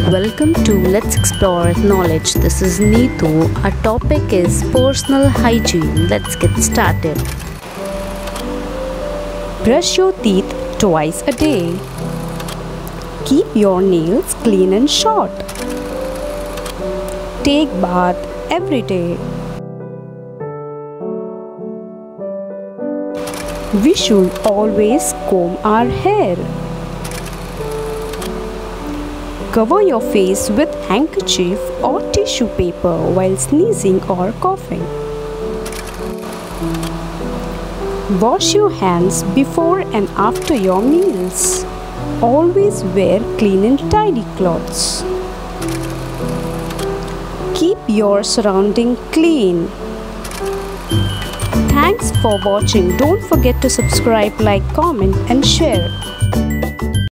Welcome to Let's Explore Knowledge. This is Neetu. Our topic is personal hygiene. Let's get started. Brush your teeth twice a day. Keep your nails clean and short. Take bath every day. We should always comb our hair. Cover your face with handkerchief or tissue paper while sneezing or coughing. Wash your hands before and after your meals. Always wear clean and tidy clothes. Keep your surrounding clean. Thanks for watching. Don't forget to subscribe, like, comment and share.